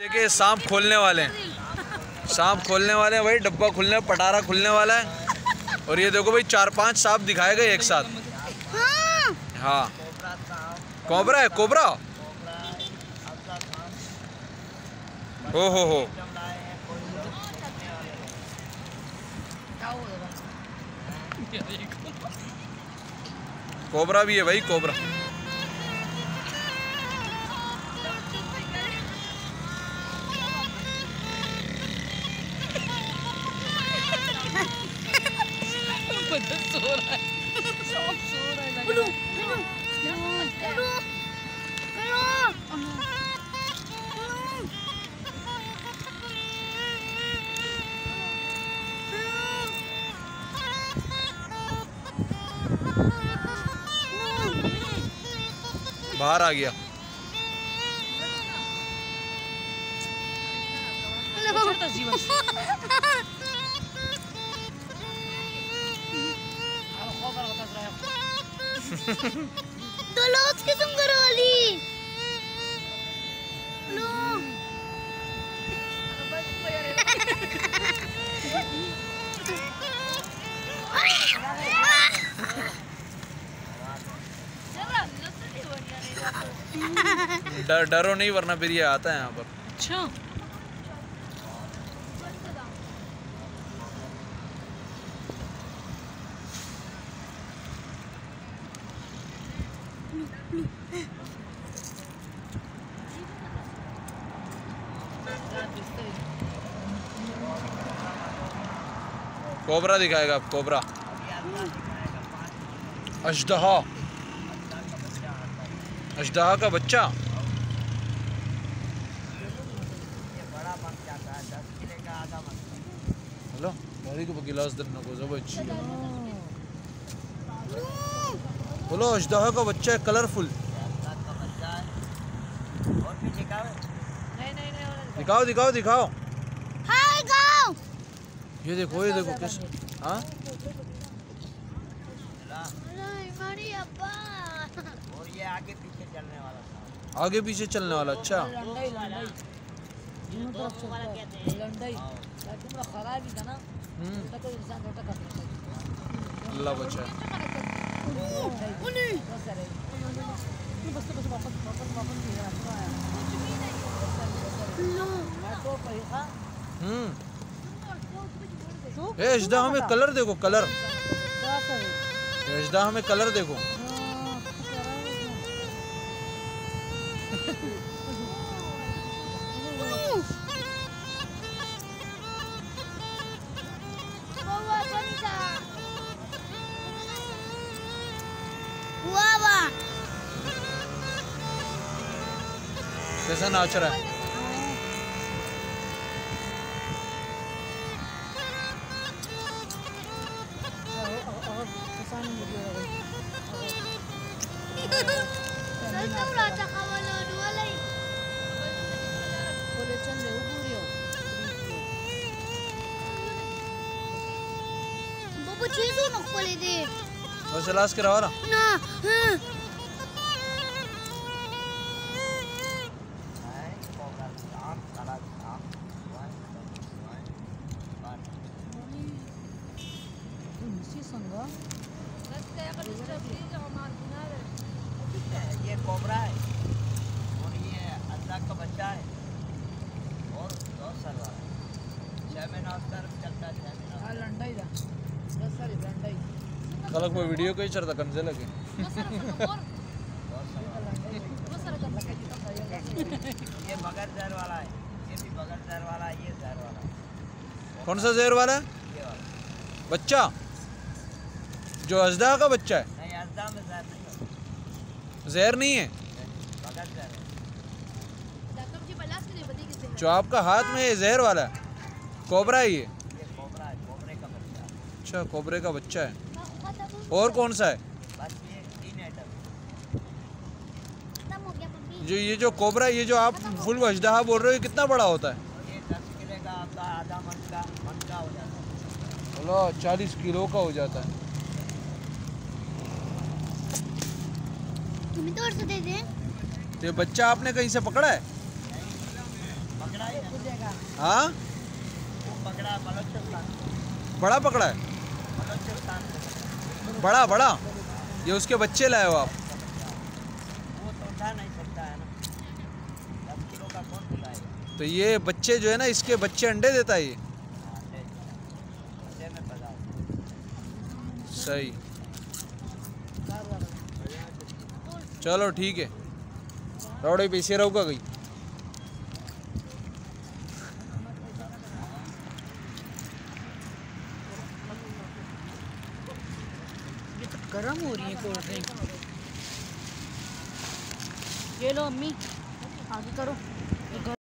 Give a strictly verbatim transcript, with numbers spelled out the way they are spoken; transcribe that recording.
देखिए सांप खोलने वाले हैं, सांप खोलने वाले हैं भाई, डब्बा खुलने, पटारा खुलने वाला है। और ये देखो भाई चार पांच सांप दिखाए गए एक साथ। हाँ कोबरा है, कोबरा हो हो हो कोबरा भी है भाई, कोबरा। सो रहा है, सब सो रहा है, लग रहा बाहर आ गया। Dolores किस्म करो वाली लो डर डरो नहीं वरना फिर ये आता है यहाँ पर। अच्छा कोबरा दिखाएगा आप, कोबरा, अजदहा, अजदहा का बच्चा। हेलो बारी को गिलास देना को जबरदस्त बोलो, अजदहा का बच्चा है, कलरफुल। दिखाओ दिखाओ दिखाओ, हाय गाओ ये देखो, ये देखो किस, हाँ हमारी अब्बा और ये आगे पीछे चलने वाला था, आगे पीछे चलने वाला। अच्छा लंडाई लंडाई दोनों तरफ चलता है, लंडाई लेकिन वो खराब ही था ना, उसका तो इंसान रोटा कर सकता है। अल्लाह बचा। उन्हें बस अरे बस बस वापस वापस वापस नहीं आ रहा लो मैं तो कहीं था हम्म ए अजदहा में कलर देखो, कलर, क्या सर अजदहा में कलर देखो। कैसा नाच रहा है। Babu cheesu nak boleh deh. बस इलाज करवा रहा। Nah. ये कोबरा है और ये अल्लाह का बच्चा है और दो साल वाला छह महीना उस तरफ चलता है, छह महीना लंडाई था दस साल लंडाई कल को वीडियो को ही चलता कंजे लगे। ये बगैर जहर वाला है, ये भी बगैर जहर वाला है, ये जहर वाला है। कौन सा जहर वाला है? ये वाला बच्चा जो अजदहा का बच्चा है। नहीं, अजदा में जहर नहीं होता, जहर नहीं है, बगैर जहर है। जो आपका हाथ में है जहर वाला है, कोबरा है ये। ये कोबरा है, कोबरे का बच्चा। अच्छा कोबरे का बच्चा है। और कौन सा है? बस ये तीन आइटम। जो ये जो कोबरा, ये जो आप फुल अजदहा बोल रहे हो, ये कितना बड़ा होता है? ये दस किलो का आपका आधा मन का मन का हो जाता है। बोलो चालीस किलो का हो जाता है। तुम्हें तो और से दे दे। तो ये बच्चा आपने कहीं से पकड़ा है? पकड़ा ही है। हाँ वो पकड़ा बलोचिस्तान। बड़ा पकड़ा है, बलोचिस्तान से। बड़ा बड़ा। ये उसके बच्चे लाए हो आप? वो तो उठा नहीं सकता है ना, दस किलो का कौन खिलाएगा। तो ये बच्चे जो है ना, इसके बच्चे अंडे देता है ये? हाँ, ले जाओ। अंडे में पचास। सही, चलो ठीक है। रोड़े पीछे रहूँगा गई। ये तो गर्म हो रही है कोल्ड ड्रिंक। ये लो अम्मी, आगे करो।